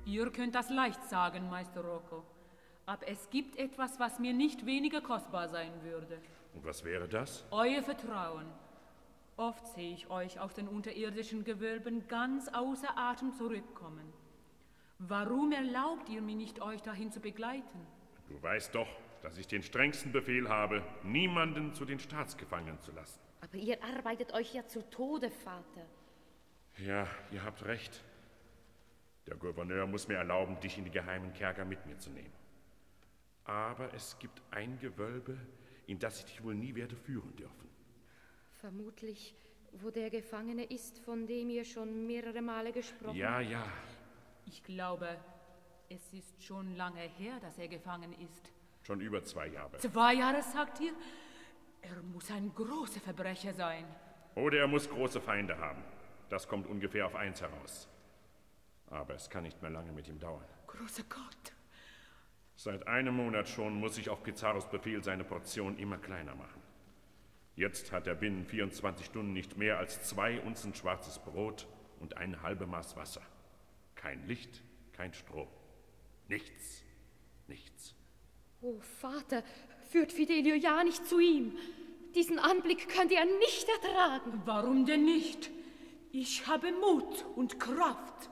Ihr könnt das leicht sagen, Meister Rocco. Aber es gibt etwas, was mir nicht weniger kostbar sein würde. Und was wäre das? Euer Vertrauen. Oft sehe ich euch aus den unterirdischen Gewölben ganz außer Atem zurückkommen. Warum erlaubt ihr mir nicht, euch dahin zu begleiten? Du weißt doch, dass ich den strengsten Befehl habe, niemanden zu den Staatsgefangenen zu lassen. Aber ihr arbeitet euch ja zu Tode, Vater. Ja, ihr habt recht. Der Gouverneur muss mir erlauben, dich in die geheimen Kerker mit mir zu nehmen. Aber es gibt ein Gewölbe, in das ich dich wohl nie werde führen dürfen. Vermutlich, wo der Gefangene ist, von dem ihr schon mehrere Male gesprochen habt. Ja. Ich glaube, es ist schon lange her, dass er gefangen ist. Schon über 2 Jahre. 2 Jahre, sagt ihr? Er muss ein großer Verbrecher sein. Oder er muss große Feinde haben. Das kommt ungefähr auf 1 heraus. Aber es kann nicht mehr lange mit ihm dauern. Großer Gott! Seit einem Monat schon muss ich auf Pizarros Befehl seine Portion immer kleiner machen. Jetzt hat er binnen 24 Stunden nicht mehr als 2 Unzen schwarzes Brot und ein halbes Maß Wasser. Kein Licht, kein Strom. Nichts. Oh, Vater, führt Fidelio ja nicht zu ihm. Diesen Anblick könnt ihr nicht ertragen. Warum denn nicht? Ich habe Mut und Kraft.